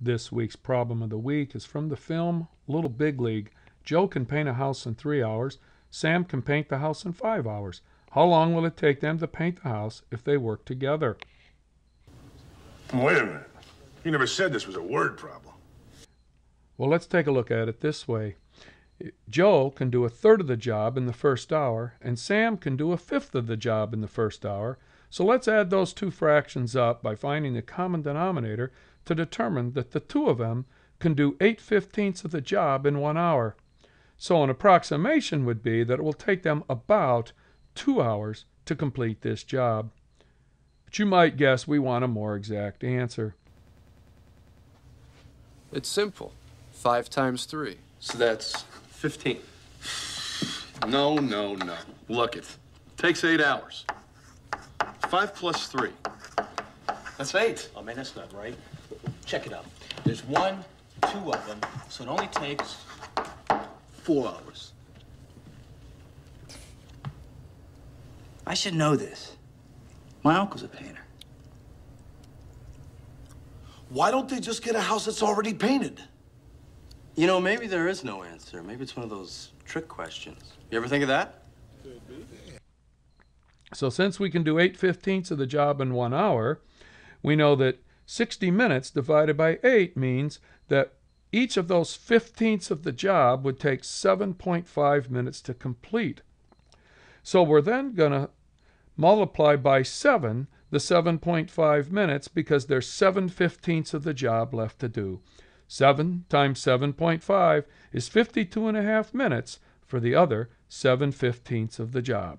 This week's problem of the week is from the film Little Big League. Joe can paint a house in 3 hours. Sam can paint the house in 5 hours. How long will it take them to paint the house if they work together? Wait a minute. You never said this was a word problem. Well, let's take a look at it this way. Joe can do 1/3 of the job in the first hour, and Sam can do 1/5 of the job in the first hour. So let's add those two fractions up by finding the common denominator to determine that the two of them can do 8/15 of the job in 1 hour. So an approximation would be that it will take them about 2 hours to complete this job. But you might guess we want a more exact answer. It's simple. 5 times 3. So that's 15. No. Look, it takes 8 hours. 5 plus 3. That's 8. Oh, man, that's not right. Check it out. There's 1, 2 of them, so it only takes 4 hours. I should know this. My uncle's a painter. Why don't they just get a house that's already painted? You know, maybe there is no answer. Maybe it's one of those trick questions. You ever think of that? So since we can do 8/15 of the job in 1 hour, we know that 60 minutes divided by 8 means that each of those 15ths of the job would take 7.5 minutes to complete. So we're then going to multiply by 7 the 7.5 minutes because there's 7/15 of the job left to do. 7 times 7.5 is 52.5 minutes for the other 7/15 of the job.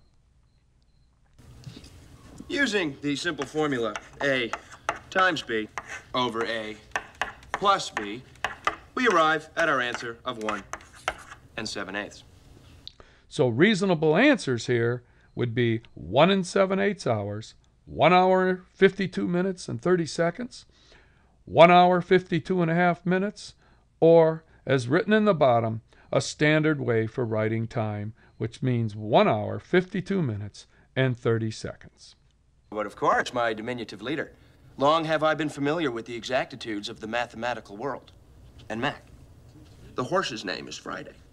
Using the simple formula A times B over A plus B, we arrive at our answer of 1 7/8. So reasonable answers here would be 1 7/8 hours, 1 hour, 52 minutes and 30 seconds, 1 hour, 52.5 minutes, or, as written in the bottom, a standard way for writing time, which means 1 hour, 52 minutes and 30 seconds. But of course, my diminutive leader, long have I been familiar with the exactitudes of the mathematical world. And Mac, the horse's name is Friday.